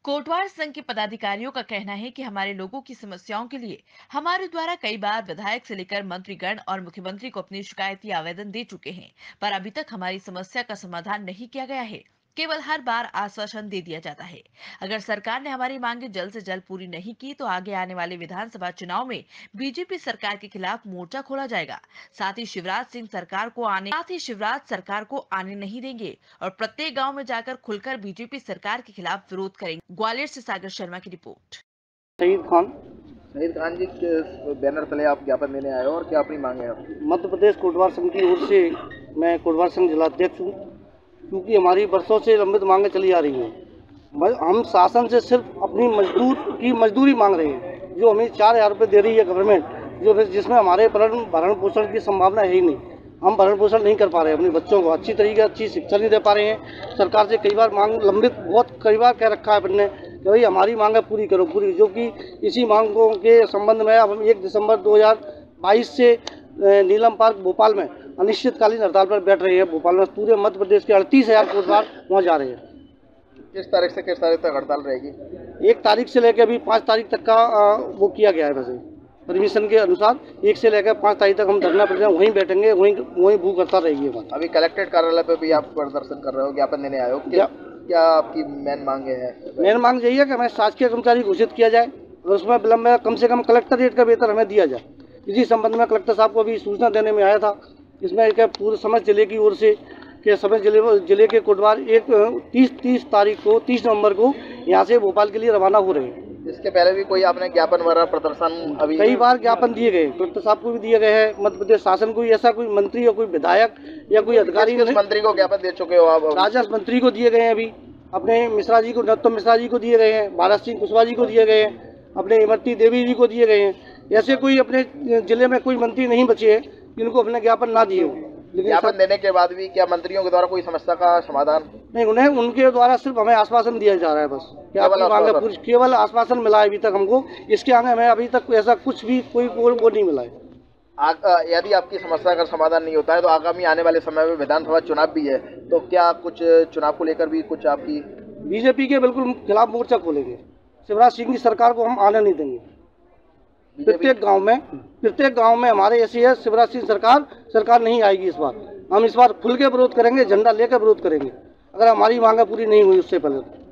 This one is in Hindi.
कोटवार संघ के पदाधिकारियों का कहना है कि हमारे लोगों की समस्याओं के लिए हमारे द्वारा कई बार विधायक से लेकर मंत्रीगण और मुख्यमंत्री को अपनी शिकायती आवेदन दे चुके हैं, पर अभी तक हमारी समस्या का समाधान नहीं किया गया है। केवल हर बार आश्वासन दे दिया जाता है। अगर सरकार ने हमारी मांगे जल्द से जल्द पूरी नहीं की तो आगे आने वाले विधानसभा चुनाव में बीजेपी सरकार के खिलाफ मोर्चा खोला जाएगा। साथ ही शिवराज सरकार को आने नहीं देंगे और प्रत्येक गांव में जाकर खुलकर बीजेपी सरकार के खिलाफ विरोध करेंगे। ग्वालियर से सागर शर्मा की रिपोर्ट। शहीद खान जी, किस बैनर तले आप ज्ञापन देने आए हो और क्या अपनी मांग है आपकी? मध्य प्रदेश कोटवार संघ की ओर से मैं कोटवार संघ जिलाध्यक्ष हूँ। क्योंकि हमारी बरसों से लंबित मांगें चली आ रही हैं। हम शासन से सिर्फ अपनी मजदूरी मांग रहे हैं, जो हमें 4,000 रुपये दे रही है गवर्नमेंट, जिसमें हमारे भरण पोषण की संभावना है ही नहीं। हम भरण पोषण नहीं कर पा रहे हैं, अपने बच्चों को अच्छी तरीके अच्छी शिक्षा नहीं दे पा रहे हैं। सरकार से कई बार मांग कई बार कह रखा है अपने कि भाई हमारी मांगें पूरी करो, जो कि इसी मांगों के संबंध में अब हम 1 दिसंबर 2022 से नीलम पार्क भोपाल में अनिश्चितकालीन हड़ताल पर बैठ रहे हैं। भोपाल में पूरे मध्य प्रदेश के 38,000 कोटवार वहाँ जा रहे हैं। किस तारीख से किस तारीख तक हड़ताल रहेगी? 1 तारीख से लेकर अभी 5 तारीख तक का वो किया गया है। वैसे परमिशन के अनुसार 1 से लेकर 5 तारीख तक हम धरना प्रदर्शन वहीं बैठेंगे, वहीं भूख हड़ताल रहेगी। अभी कलेक्ट्रेट कार्यालय पे भी आप प्रदर्शन कर रहे हो, ज्ञापन देने आए हो, क्या आपकी मेन मांगे हैं? मेन मांग यही है कि हमें शासकीय कर्मचारी घोषित किया जाए और उसमें विलंब में कम से कम कलेक्टरेट का वेतन हमें दिया जाए। इसी संबंध में कलेक्टर साहब को अभी सूचना देने में आया था। इसमें एक पूरे समस्त जिले की ओर से कि समस्त जिले के कोटवार 30 नवंबर को यहाँ से भोपाल के लिए रवाना हो रहे हैं। इसके पहले भी कोई आपने ज्ञापन वगैरह प्रदर्शन अभी कई बार ज्ञापन दिए गए, कलेक्टर साहब को भी दिए गए हैं, मध्य प्रदेश शासन को भी। ऐसा कोई मंत्री या कोई विधायक या कोई अधिकारी मंत्री को ज्ञापन दे चुके हो आप? राजस्व मंत्री को दिए गए हैं, अभी अपने मिश्रा जी को, नरोत्तम मिश्रा जी को दिए गए हैं, भारत सिंह कुशवाहा जी को दिए गए हैं, अपने इमरती देवी जी को दिए गए हैं। ऐसे कोई अपने जिले में कोई मंत्री नहीं बचे हैं जिनको अपने ज्ञापन ना दिए हो। लेकिन ज्ञापन देने के बाद भी क्या मंत्रियों के द्वारा कोई समस्या का समाधान नहीं? उनके द्वारा सिर्फ हमें आश्वासन दिया जा रहा है, बस केवल आश्वासन मिला है अभी तक हमको। इसके आगे हमें अभी तक ऐसा कुछ भी कोई वो नहीं मिला है। यदि आपकी समस्या का समाधान नहीं होता है तो आगामी आने वाले समय में विधानसभा चुनाव भी है, तो क्या कुछ चुनाव को लेकर भी कुछ आपकी? बीजेपी के बिल्कुल खिलाफ मोर्चा खोलेंगे। शिवराज सिंह की सरकार को हम आने नहीं देंगे। प्रत्येक गांव में हमारे ऐसी है, शिवराज सिंह सरकार नहीं आएगी इस बार। हम इस बार खुल के विरोध करेंगे, झंडा लेकर विरोध करेंगे अगर हमारी मांगे पूरी नहीं हुई उससे पहले।